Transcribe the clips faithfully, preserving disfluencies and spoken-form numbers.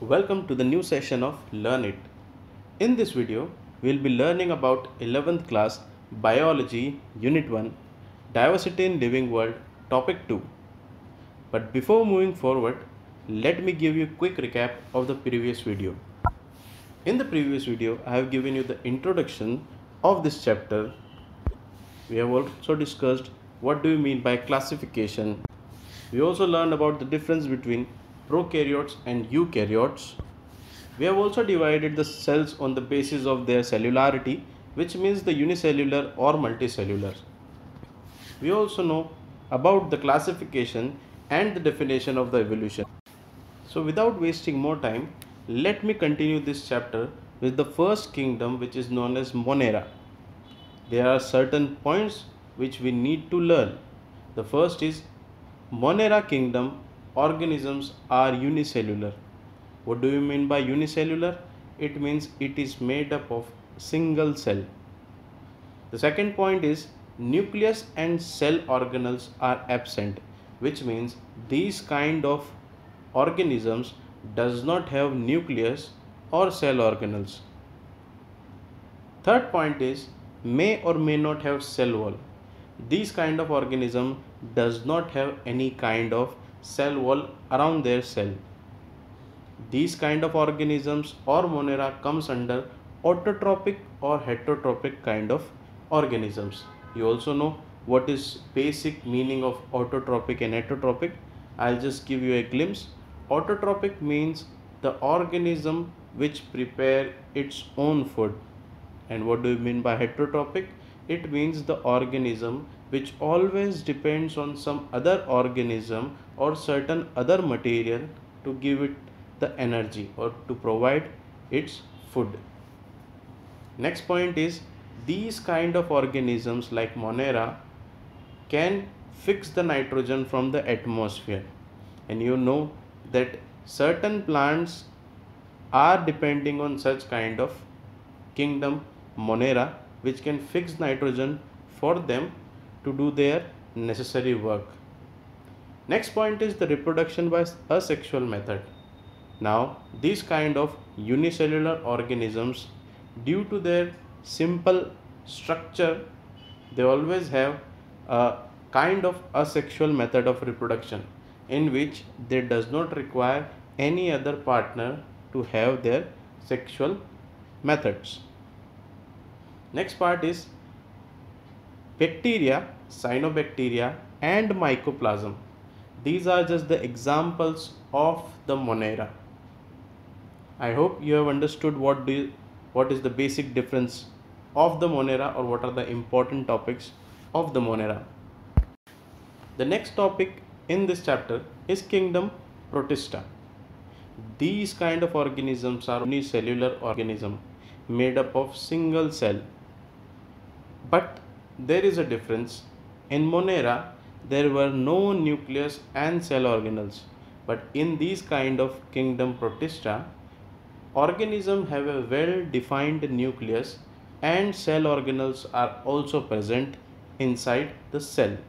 Welcome to the new session of Learn It. In this video, we will be learning about eleventh class Biology Unit one Diversity in Living World Topic two. But before moving forward, let me give you a quick recap of the previous video. In the previous video, I have given you the introduction of this chapter. We have also discussed what do you mean by classification. We also learned about the difference between prokaryotes and eukaryotes. We have also divided the cells on the basis of their cellularity, which means the unicellular or multicellular. We also know about the classification and the definition of the evolution. So without wasting more time, let me continue this chapter with the first kingdom, which is known as Monera. There are certain points which we need to learn. The first is Monera kingdom organisms are unicellular. What do you mean by unicellular? It means it is made up of single cell. The second point is nucleus and cell organelles are absent, which means these kind of organisms does not have nucleus or cell organelles. Third point is may or may not have cell wall. These kind of organism does not have any kind of cell wall around their cell. These kind of organisms or Monera comes under autotrophic or heterotrophic kind of organisms. You also know what is basic meaning of autotrophic and heterotrophic. I'll just give you a glimpse. Autotrophic means the organism which prepare its own food. And what do you mean by heterotrophic? It means the organism which always depends on some other organism or certain other material to give it the energy or to provide its food. Next point is these kind of organisms like Monera can fix the nitrogen from the atmosphere. And you know that certain plants are depending on such kind of kingdom Monera which can fix nitrogen for them to do their necessary work. Next point is the reproduction by asexual method. Now these kind of unicellular organisms, due to their simple structure, they always have a kind of asexual method of reproduction in which they does not require any other partner to have their sexual methods. Next part is bacteria, cyanobacteria and mycoplasm. These are just the examples of the Monera. I hope you have understood what do you, what is the basic difference of the Monera or what are the important topics of the Monera. The next topic in this chapter is kingdom Protista. These kind of organisms are unicellular organism made up of single cell. But there is a difference. In Monera, there were no nucleus and cell organelles. But in these kind of kingdom Protista, organisms have a well-defined nucleus and cell organelles are also present inside the cell.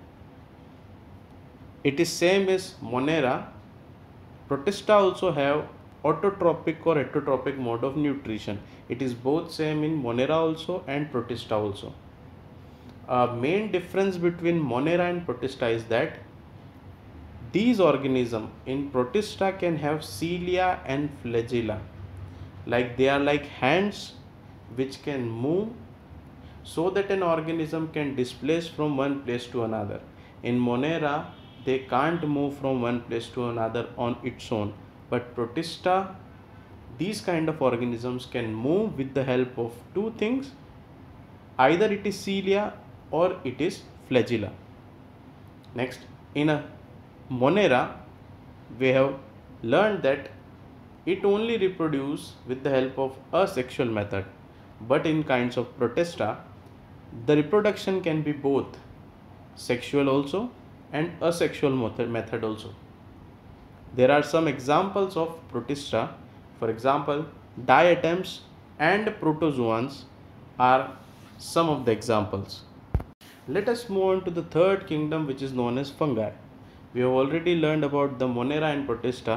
It is same as Monera. Protista also have autotrophic or heterotrophic mode of nutrition. It is both same in Monera also and Protista also. A main difference between Monera and Protista is that these organisms in Protista can have cilia and flagella. Like they are like hands which can move so that an organism can displace from one place to another. In Monera, they can't move from one place to another on its own. But Protista, these kind of organisms can move with the help of two things. Either it is cilia or it is flagella. Next, in a Monera, we have learned that it only reproduces with the help of a sexual method. But in kinds of Protista, the reproduction can be both sexual also and asexual method also. There are some examples of Protista. For example, diatoms and protozoans are some of the examples. Let us move on to the third kingdom, which is known as fungi. We have already learned about the Monera and Protista.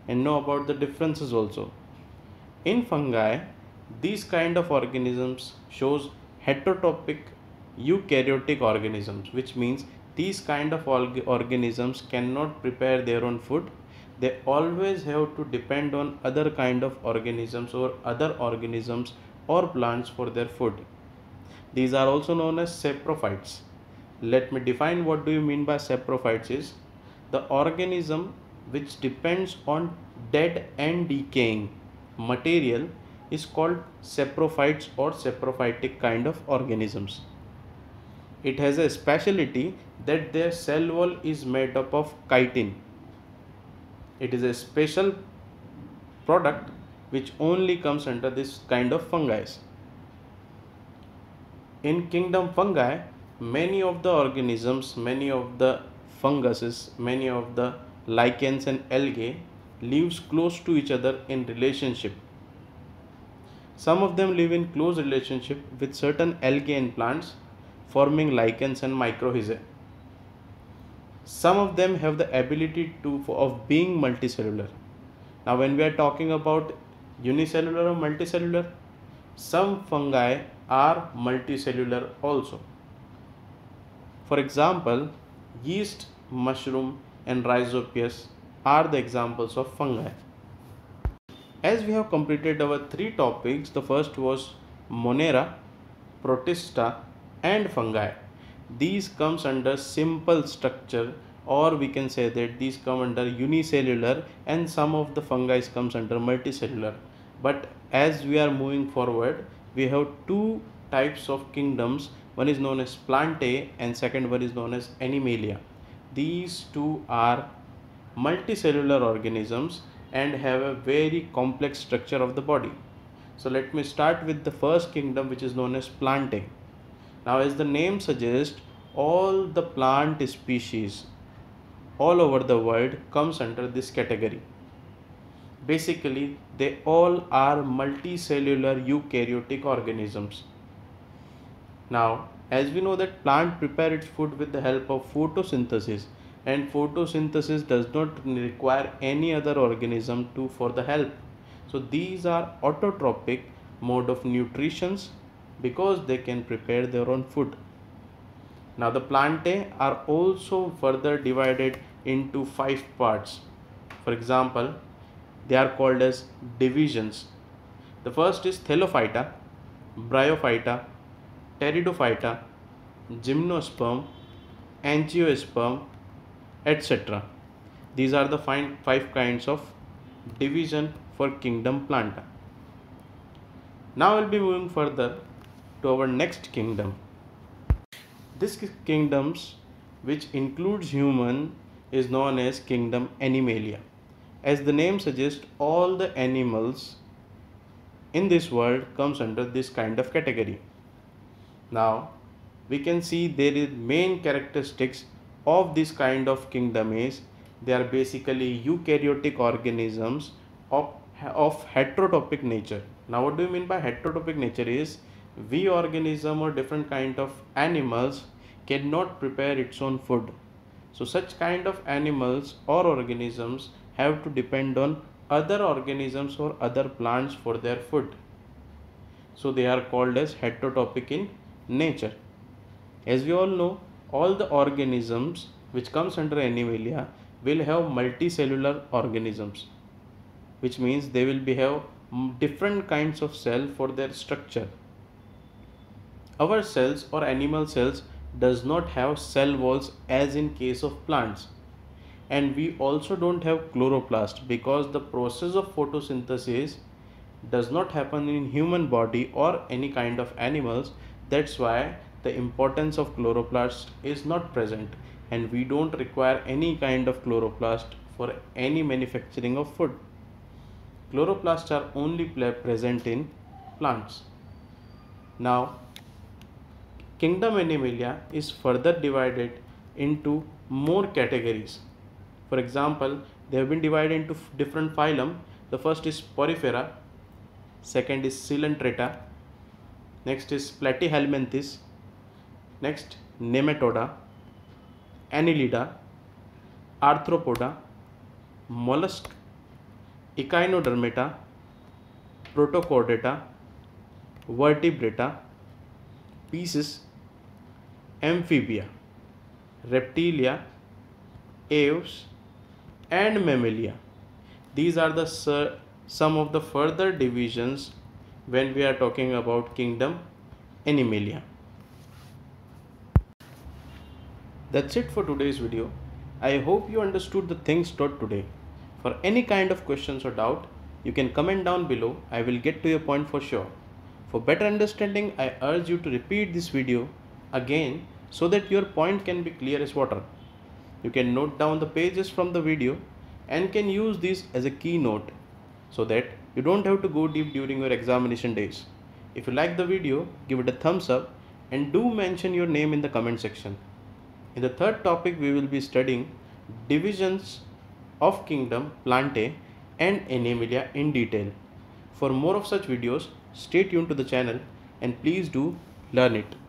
and know about the differences also. In fungi, these kind of organisms shows heterotrophic eukaryotic organisms, which means these kind of org- organisms cannot prepare their own food. They always have to depend on other kind of organisms or other organisms or plants for their food. These are also known as saprophytes. Let me define what do you mean by saprophytes is the organism which depends on dead and decaying material is called saprophytes or saprophytic kind of organisms. It has a speciality that their cell wall is made up of chitin. It is a special product which only comes under this kind of fungi. In kingdom fungi, many of the organisms, many of the funguses, many of the lichens and algae lives close to each other in relationship. Some of them live in close relationship with certain algae and plants forming lichens and mycorrhizae. Some of them have the ability to of being multicellular. Now when we are talking about unicellular or multicellular, some fungi are multicellular also. For example, yeast, mushroom and rhizopius are the examples of fungi. As we have completed our three topics, the first was Monera, Protista and fungi. These comes under simple structure, or we can say that these come under unicellular, and some of the fungi comes under multicellular. But as we are moving forward, we have two types of kingdoms. One is known as Plantae and second one is known as Animalia. These two are multicellular organisms and have a very complex structure of the body. So let me start with the first kingdom, which is known as Plantae. Now as the name suggests, all the plant species all over the world comes under this category. Basically, they all are multicellular eukaryotic organisms. Now, as we know that plant prepare its food with the help of photosynthesis, and photosynthesis does not require any other organism to for the help. So these are autotrophic mode of nutrition because they can prepare their own food. Now the Plantae are also further divided into five parts. For example, they are called as divisions. The first is Thellophyta, Bryophyta, Pteridophyta, Gymnosperm, Angiosperm, et cetera. These are the five kinds of division for kingdom Planta. Now we'll be moving further to our next kingdom. This kingdoms, which includes human, is known as kingdom Animalia. As the name suggests, all the animals in this world comes under this kind of category. Now we can see there is main characteristics of this kind of kingdom is they are basically eukaryotic organisms of, of heterotrophic nature. Now what do you mean by heterotrophic nature is we organism or different kind of animals cannot prepare its own food. So such kind of animals or organisms have to depend on other organisms or other plants for their food. So they are called as heterotrophic in nature. As we all know, all the organisms which comes under Animalia will have multicellular organisms, which means they will be have different kinds of cell for their structure. Our cells or animal cells does not have cell walls as in case of plants, and we also don't have chloroplast because the process of photosynthesis does not happen in human body or any kind of animals. That's why the importance of chloroplast is not present, and we don't require any kind of chloroplast for any manufacturing of food. Chloroplasts are only present in plants. Now kingdom Animalia is further divided into more categories. For example, they have been divided into different phylum. The first is Porifera, second is Coelenterata, next is Platyhelminthes, next Nematoda, Annelida, Arthropoda, Mollusk, Echinodermata, Protochordata, Vertebrata, Pisces, Amphibia, Reptilia, Aves, and Mammalia. These are the sur- some of the further divisions when we are talking about kingdom Animalia. That's it for today's video. I hope you understood the things taught today. For any kind of questions or doubt, you can comment down below. I will get to your point for sure. For better understanding, I urge you to repeat this video again so that your point can be clear as water. You can note down the pages from the video and can use this as a keynote so that you don't have to go deep during your examination days. If you like the video, give it a thumbs up and do mention your name in the comment section. In the third topic, we will be studying divisions of kingdom Plantae and Animalia in detail. For more of such videos, stay tuned to the channel and please do learn it.